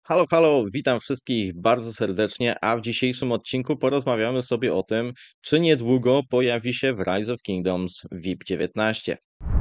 Halo, halo, witam wszystkich bardzo serdecznie, a w dzisiejszym odcinku porozmawiamy sobie o tym, czy niedługo pojawi się w Rise of Kingdoms VIP-19.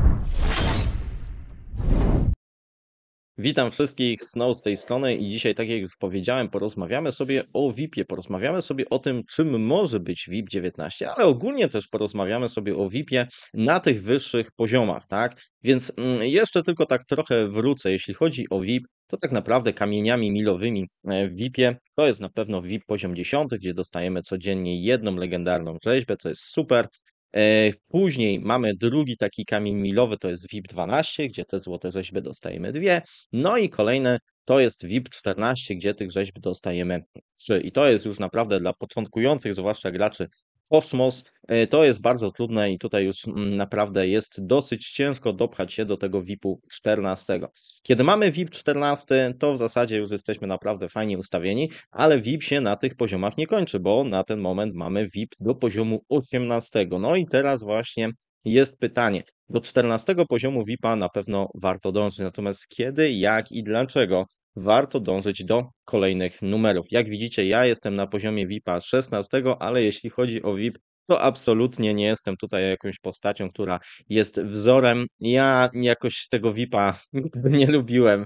Witam wszystkich, Snow z tej strony i dzisiaj, tak jak już powiedziałem, porozmawiamy sobie o VIP-ie, porozmawiamy sobie o tym, czym może być VIP-19, ale ogólnie też porozmawiamy sobie o VIP-ie na tych wyższych poziomach, tak? Więc jeszcze tylko tak trochę wrócę, jeśli chodzi o VIP, to tak naprawdę kamieniami milowymi w VIP-ie to jest na pewno VIP poziom 10, gdzie dostajemy codziennie jedną legendarną rzeźbę, co jest super. Później mamy drugi taki kamień milowy, to jest VIP 12, gdzie te złote rzeźby dostajemy dwie. No i kolejne to jest VIP 14, gdzie tych rzeźb dostajemy 3. I to jest już naprawdę dla początkujących, zwłaszcza graczy kosmos. To jest bardzo trudne i tutaj już naprawdę jest dosyć ciężko dopchać się do tego VIP-u 14. Kiedy mamy VIP 14, to w zasadzie już jesteśmy naprawdę fajnie ustawieni, ale VIP się na tych poziomach nie kończy, bo na ten moment mamy VIP do poziomu 18. No i teraz właśnie jest pytanie. Do 14 poziomu VIP-a na pewno warto dążyć, natomiast kiedy, jak i dlaczego warto dążyć do kolejnych numerów. Jak widzicie, ja jestem na poziomie VIP-a 16, ale jeśli chodzi o VIP, to absolutnie nie jestem tutaj jakąś postacią, która jest wzorem. Ja jakoś tego VIP-a nigdy nie lubiłem.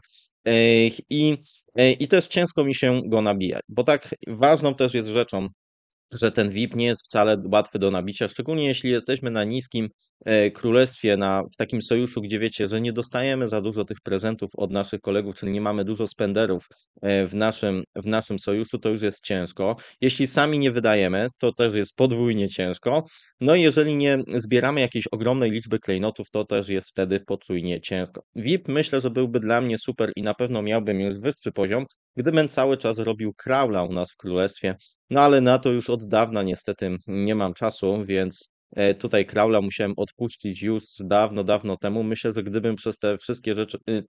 I też ciężko mi się go nabijać, bo tak ważną też jest rzeczą, że ten VIP nie jest wcale łatwy do nabicia, szczególnie jeśli jesteśmy na niskim królestwie, w takim sojuszu, gdzie wiecie, że nie dostajemy za dużo tych prezentów od naszych kolegów, czyli nie mamy dużo spenderów w naszym sojuszu, to już jest ciężko. Jeśli sami nie wydajemy, to też jest podwójnie ciężko. No i jeżeli nie zbieramy jakiejś ogromnej liczby klejnotów, to też jest wtedy potrójnie ciężko. VIP myślę, że byłby dla mnie super i na pewno miałbym już wyższy poziom, gdybym cały czas robił Kraula u nas w królestwie, no ale na to już od dawna niestety nie mam czasu, więc tutaj Kraula musiałem odpuścić już dawno, dawno temu. Myślę, że gdybym przez te wszystkie rzeczy,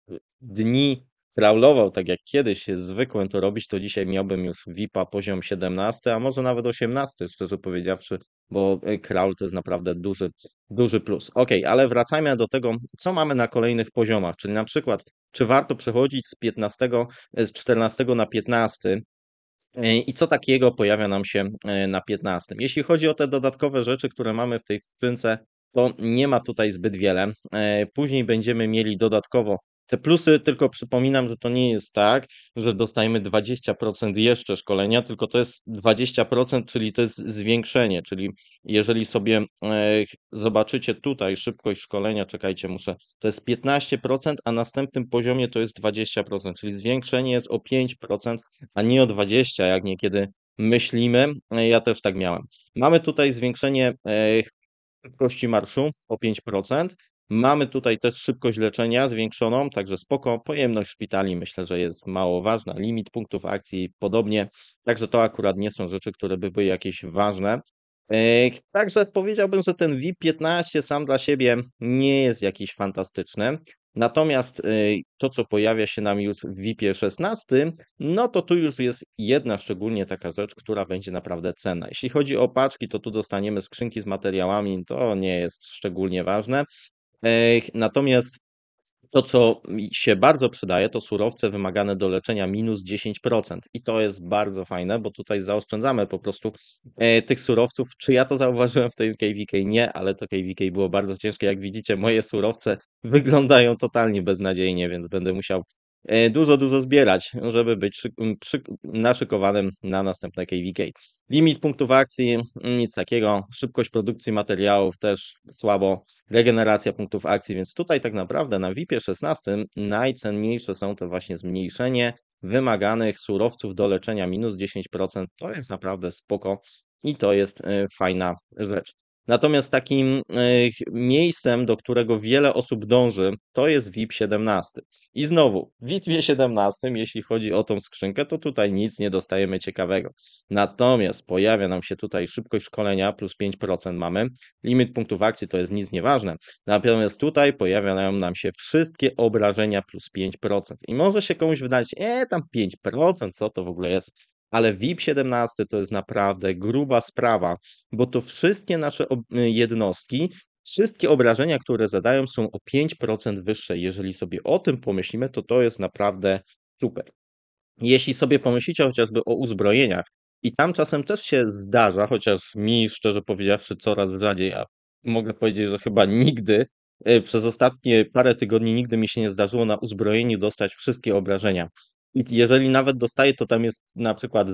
dni kraulował tak jak kiedyś zwykłem to robić, to dzisiaj miałbym już VIP-a poziom 17, a może nawet 18, szczerze powiedziawszy, bo kraul to jest naprawdę duży, duży plus. Ok, ale wracajmy do tego, co mamy na kolejnych poziomach, czyli na przykład, czy warto przechodzić z 14 na 15, i co takiego pojawia nam się na 15? Jeśli chodzi o te dodatkowe rzeczy, które mamy w tej skrzynce, to nie ma tutaj zbyt wiele. Później będziemy mieli dodatkowo te plusy, tylko przypominam, że to nie jest tak, że dostajemy 20% jeszcze szkolenia, tylko to jest 20%, czyli to jest zwiększenie, czyli jeżeli sobie zobaczycie tutaj szybkość szkolenia, czekajcie, to jest 15%, a na następnym poziomie to jest 20%, czyli zwiększenie jest o 5%, a nie o 20, jak niekiedy myślimy. Ja też tak miałem. Mamy tutaj zwiększenie szybkości marszu o 5%. Mamy tutaj też szybkość leczenia zwiększoną, także spoko. Pojemność szpitali myślę, że jest mało ważna. Limit punktów akcji podobnie. Także to akurat nie są rzeczy, które by były jakieś ważne. Także powiedziałbym, że ten VIP-15 sam dla siebie nie jest jakiś fantastyczny. Natomiast to, co pojawia się nam już w VIP-ie 16, no to tu już jest jedna szczególnie taka rzecz, która będzie naprawdę cenna. Jeśli chodzi o paczki, to tu dostaniemy skrzynki z materiałami, to nie jest szczególnie ważne. Natomiast to, co mi się bardzo przydaje, to surowce wymagane do leczenia minus 10%. I to jest bardzo fajne, bo tutaj zaoszczędzamy po prostu tych surowców. Czy ja to zauważyłem w tym KVK? Nie, ale to KVK było bardzo ciężkie. Jak widzicie, moje surowce wyglądają totalnie beznadziejnie, więc będę musiał dużo, dużo zbierać, żeby być naszykowanym na następne KVK. Limit punktów akcji, nic takiego. Szybkość produkcji materiałów też słabo. Regeneracja punktów akcji, więc tutaj tak naprawdę na VIP-ie 16 najcenniejsze są to właśnie zmniejszenie wymaganych surowców do leczenia minus 10%. To jest naprawdę spoko i to jest fajna rzecz. Natomiast takim miejscem, do którego wiele osób dąży, to jest VIP 17. I znowu, w VIP 17, jeśli chodzi o tą skrzynkę, to tutaj nic nie dostajemy ciekawego. Natomiast pojawia nam się tutaj szybkość szkolenia plus 5% mamy. Limit punktów akcji to jest nic nieważne. Natomiast tutaj pojawiają nam się wszystkie obrażenia plus 5%. I może się komuś wydać, tam 5%, co to w ogóle jest? Ale VIP 17 to jest naprawdę gruba sprawa, bo to wszystkie nasze jednostki, wszystkie obrażenia, które zadają, są o 5% wyższe. Jeżeli sobie o tym pomyślimy, to to jest naprawdę super. Jeśli sobie pomyślicie chociażby o uzbrojeniach i tam czasem też się zdarza, chociaż mi szczerze powiedziawszy coraz rzadziej, a mogę powiedzieć, że chyba nigdy, przez ostatnie parę tygodni nigdy mi się nie zdarzyło na uzbrojeniu dostać wszystkie obrażenia. I jeżeli nawet dostaję, to tam jest na przykład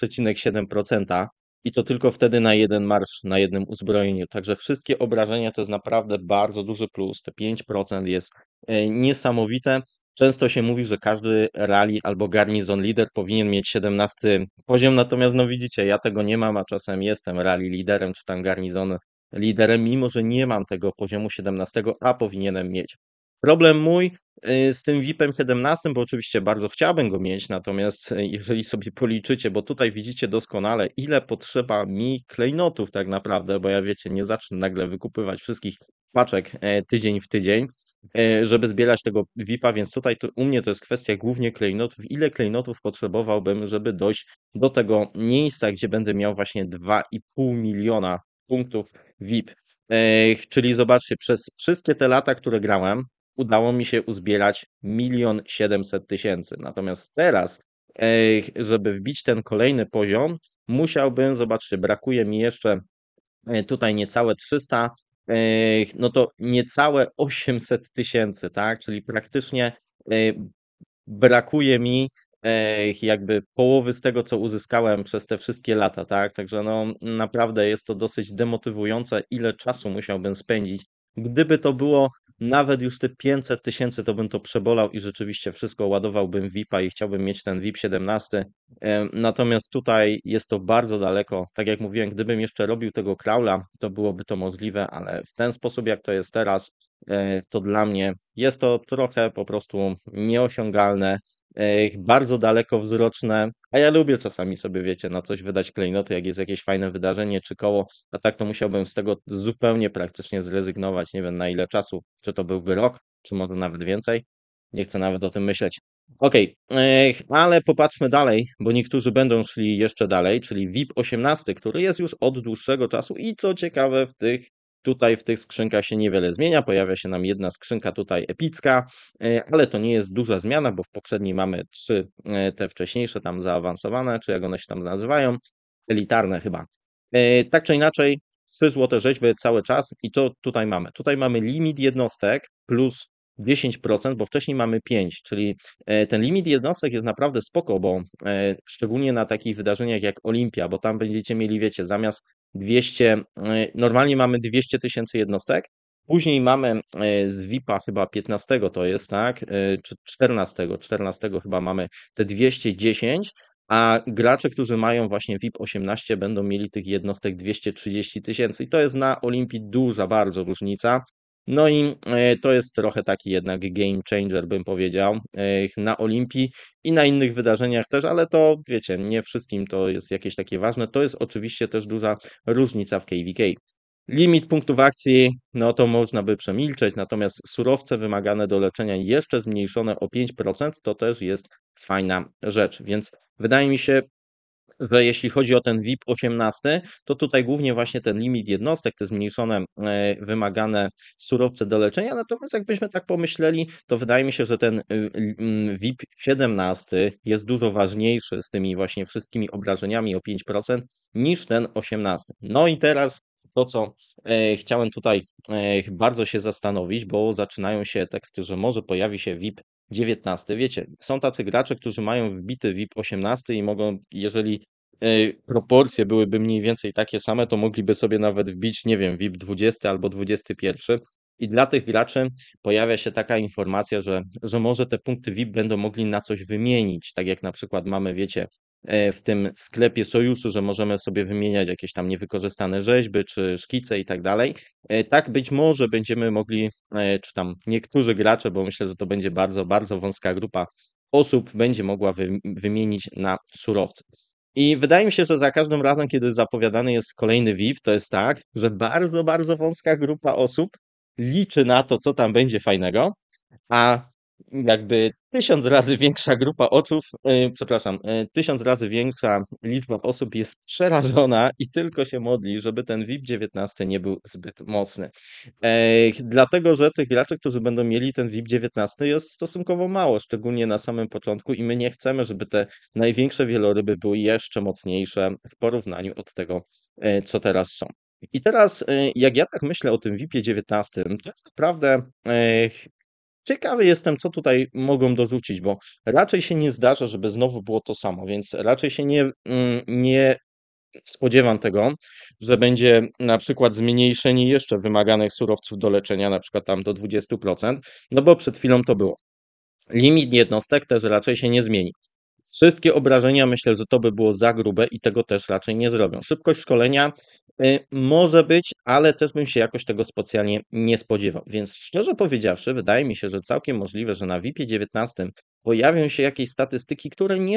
0,7% i to tylko wtedy na jeden marsz, na jednym uzbrojeniu. Także wszystkie obrażenia to jest naprawdę bardzo duży plus. Te 5% jest niesamowite. Często się mówi, że każdy rally albo garnizon lider powinien mieć 17 poziom, natomiast no widzicie, ja tego nie mam, a czasem jestem rally liderem czy tam garnizon liderem, mimo że nie mam tego poziomu 17, a powinienem mieć. Problem mój z tym VIP-em 17, bo oczywiście bardzo chciałbym go mieć, natomiast jeżeli sobie policzycie, bo tutaj widzicie doskonale, ile potrzeba mi klejnotów tak naprawdę, bo ja wiecie, nie zacznę nagle wykupywać wszystkich paczek tydzień w tydzień, żeby zbierać tego VIP-a, więc tutaj u mnie to jest kwestia głównie klejnotów. Ile klejnotów potrzebowałbym, żeby dojść do tego miejsca, gdzie będę miał właśnie 2,5 miliona punktów VIP. Czyli zobaczcie, przez wszystkie te lata, które grałem, udało mi się uzbierać 1 700 000. Natomiast teraz, żeby wbić ten kolejny poziom, musiałbym, zobaczcie, brakuje mi jeszcze tutaj niecałe 300, no to niecałe 800 000, tak? Czyli praktycznie e, brakuje mi jakby połowy z tego, co uzyskałem przez te wszystkie lata, tak? Także no naprawdę jest to dosyć demotywujące, ile czasu musiałbym spędzić. Gdyby to było nawet już te 500 000, to bym to przebolał i rzeczywiście wszystko ładowałbym VIP-a i chciałbym mieć ten VIP 17. Natomiast tutaj jest to bardzo daleko. Tak jak mówiłem, gdybym jeszcze robił tego crawla, to byłoby to możliwe, ale w ten sposób, jak to jest teraz, to dla mnie jest to trochę po prostu nieosiągalne, bardzo dalekowzroczne, a ja lubię czasami sobie, wiecie, na coś wydać klejnoty, jak jest jakieś fajne wydarzenie czy koło, a tak to musiałbym z tego zupełnie praktycznie zrezygnować, nie wiem na ile czasu, czy to byłby rok, czy może nawet więcej, nie chcę nawet o tym myśleć. Okej, ale popatrzmy dalej, bo niektórzy będą szli jeszcze dalej, czyli VIP 18, który jest już od dłuższego czasu i co ciekawe tutaj w tych skrzynkach się niewiele zmienia, pojawia się nam jedna skrzynka tutaj epicka, ale to nie jest duża zmiana, bo w poprzedniej mamy 3 te wcześniejsze tam zaawansowane, czy jak one się tam nazywają, elitarne chyba. Tak czy inaczej, 3 złote rzeźby cały czas i to tutaj mamy. Tutaj mamy limit jednostek plus 10%, bo wcześniej mamy 5, czyli ten limit jednostek jest naprawdę spoko, bo szczególnie na takich wydarzeniach jak Olimpia, bo tam będziecie mieli, wiecie, zamiast 200, normalnie mamy 200 000 jednostek, później mamy z VIP-a chyba 15 to jest, tak, czy 14 chyba mamy te 210, a gracze, którzy mają właśnie VIP 18 będą mieli tych jednostek 230 000 i to jest na Olimpii duża bardzo różnica. No i to jest trochę taki jednak game changer, bym powiedział, na Olimpii i na innych wydarzeniach też, ale to wiecie, nie wszystkim to jest jakieś takie ważne. To jest oczywiście też duża różnica w KVK. Limit punktów akcji, no to można by przemilczeć, natomiast surowce wymagane do leczenia jeszcze zmniejszone o 5%, to też jest fajna rzecz, więc wydaje mi się, że jeśli chodzi o ten VIP 18, to tutaj głównie właśnie ten limit jednostek, te zmniejszone wymagane surowce do leczenia, natomiast jakbyśmy tak pomyśleli, to wydaje mi się, że ten VIP 17 jest dużo ważniejszy z tymi właśnie wszystkimi obrażeniami o 5% niż ten 18. No i teraz to, co chciałem tutaj bardzo się zastanowić, bo zaczynają się teksty, że może pojawi się VIP 19. Wiecie, są tacy gracze, którzy mają wbity VIP 18 i mogą, jeżeli proporcje byłyby mniej więcej takie same, to mogliby sobie nawet wbić, nie wiem, VIP 20 albo 21. I dla tych graczy pojawia się taka informacja, że może te punkty VIP będą mogli na coś wymienić. Tak jak na przykład mamy, wiecie, w tym sklepie sojuszu, że możemy sobie wymieniać jakieś tam niewykorzystane rzeźby czy szkice i tak dalej. Tak być może będziemy mogli, czy tam niektórzy gracze, bo myślę, że to będzie bardzo, bardzo wąska grupa osób, będzie mogła wymienić na surowce. I wydaje mi się, że za każdym razem, kiedy zapowiadany jest kolejny VIP, to jest tak, że bardzo, bardzo wąska grupa osób liczy na to, co tam będzie fajnego, a jakby 1000 razy większa grupa oczów, przepraszam, 1000 razy większa liczba osób jest przerażona i tylko się modli, żeby ten VIP-19 nie był zbyt mocny. Dlatego, że tych graczy, którzy będą mieli ten VIP-19 jest stosunkowo mało, szczególnie na samym początku i my nie chcemy, żeby te największe wieloryby były jeszcze mocniejsze w porównaniu od tego, co teraz są. I teraz, jak ja tak myślę o tym VIP-ie 19, to jest naprawdę, ciekawy jestem, co tutaj mogą dorzucić, bo raczej się nie zdarza, żeby znowu było to samo, więc raczej się nie spodziewam tego, że będzie na przykład zmniejszenie jeszcze wymaganych surowców do leczenia, na przykład tam do 20%, no bo przed chwilą to było. Limit jednostek też raczej się nie zmieni. Wszystkie obrażenia myślę, że to by było za grube i tego też raczej nie zrobią. Szybkość szkolenia może być, ale też bym się jakoś tego specjalnie nie spodziewał. Więc szczerze powiedziawszy, wydaje mi się, że całkiem możliwe, że na VIP-ie 19 pojawią się jakieś statystyki,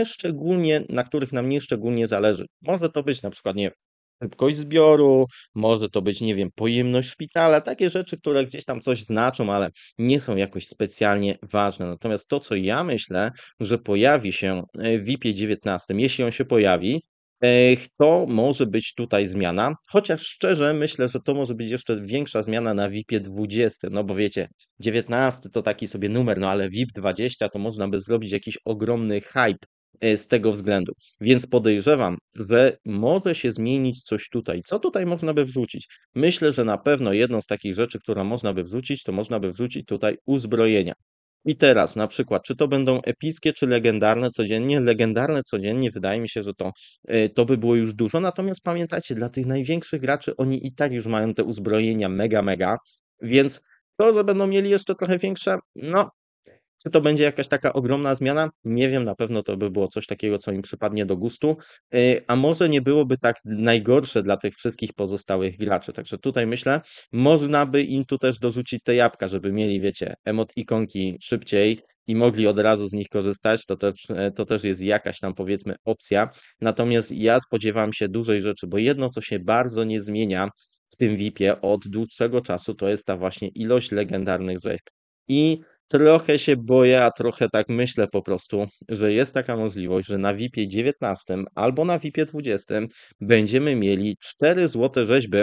na których nam nieszczególnie zależy. Może to być na przykład, nie wiem, szybkość zbioru, może to być, nie wiem, pojemność szpitala, takie rzeczy, które gdzieś tam coś znaczą, ale nie są jakoś specjalnie ważne. Natomiast to, co ja myślę, że pojawi się w VIP-ie 19, jeśli on się pojawi, to może być tutaj zmiana, chociaż szczerze myślę, że to może być jeszcze większa zmiana na VIP-ie 20, no bo wiecie, 19 to taki sobie numer, no ale VIP 20 to można by zrobić jakiś ogromny hype z tego względu. Więc podejrzewam, że może się zmienić coś tutaj. Co tutaj można by wrzucić? Myślę, że na pewno jedną z takich rzeczy, która można by wrzucić, to można by wrzucić tutaj uzbrojenia. I teraz na przykład, czy to będą epickie, czy legendarne codziennie? Legendarne codziennie wydaje mi się, że to by było już dużo. Natomiast pamiętajcie, dla tych największych graczy oni i tak już mają te uzbrojenia mega, mega, więc to, że będą mieli jeszcze trochę większe, no czy to będzie jakaś taka ogromna zmiana? Nie wiem, na pewno to by było coś takiego, co im przypadnie do gustu, a może nie byłoby tak najgorsze dla tych wszystkich pozostałych graczy. Także tutaj myślę, można by im tu też dorzucić te jabłka, żeby mieli, wiecie, ikonki szybciej i mogli od razu z nich korzystać. To też jest jakaś tam, powiedzmy, opcja. Natomiast ja spodziewam się dużej rzeczy, bo jedno, co się bardzo nie zmienia w tym VIP-ie od dłuższego czasu, to jest ta właśnie ilość legendarnych rzeźb. I trochę się boję, a trochę tak myślę po prostu, że jest taka możliwość, że na VIP-ie 19 albo na VIP-ie 20 będziemy mieli 4 złote rzeźby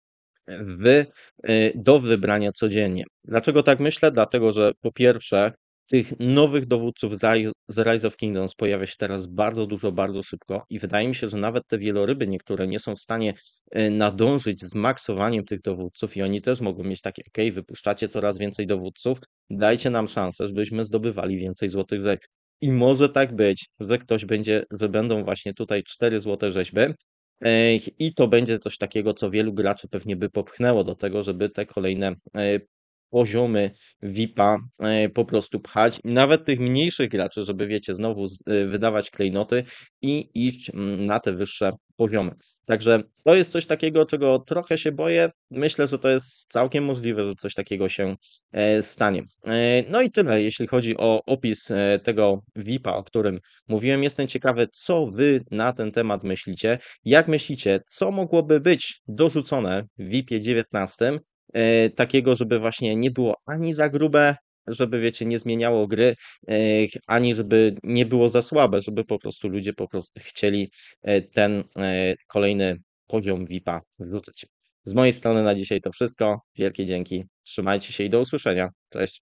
do wybrania codziennie. Dlaczego tak myślę? Dlatego, że po pierwsze, tych nowych dowódców z Rise of Kingdoms pojawia się teraz bardzo dużo, bardzo szybko i wydaje mi się, że nawet te wieloryby niektóre nie są w stanie nadążyć z maksowaniem tych dowódców i oni też mogą mieć takie, ok, wypuszczacie coraz więcej dowódców, dajcie nam szansę, żebyśmy zdobywali więcej złotych rzeźb. I może tak być, że będą właśnie tutaj 4 złote rzeźby, i to będzie coś takiego, co wielu graczy pewnie by popchnęło do tego, żeby te kolejne poziomy VIP-a po prostu pchać. I nawet tych mniejszych graczy, żeby wiecie, znowu wydawać klejnoty i iść na te wyższe poziomy. Także to jest coś takiego, czego trochę się boję. Myślę, że to jest całkiem możliwe, że coś takiego się stanie. No i tyle, jeśli chodzi o opis tego VIP-a, o którym mówiłem. Jestem ciekawy, co wy na ten temat myślicie. Jak myślicie, co mogłoby być dorzucone w VIP-ie 19, takiego, żeby właśnie nie było ani za grube, żeby wiecie, nie zmieniało gry, ani żeby nie było za słabe, żeby po prostu ludzie po prostu chcieli ten kolejny poziom VIP-a wrzucać. Z mojej strony na dzisiaj to wszystko. Wielkie dzięki. Trzymajcie się i do usłyszenia. Cześć.